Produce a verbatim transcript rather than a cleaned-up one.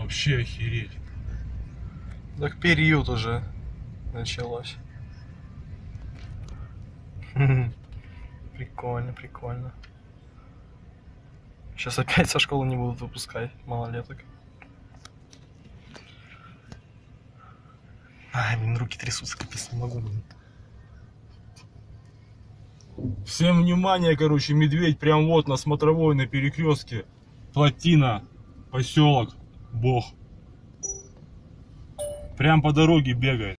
Вообще охереть. Так период уже началось. Прикольно, прикольно. Сейчас опять со школы не будут выпускать малолеток. Ай, блин, руки трясутся, капец, не могу, блин. Всем внимание, короче, медведь прям вот на смотровой, на перекрестке. Плотина, поселок, Бог. Прям по дороге бегает.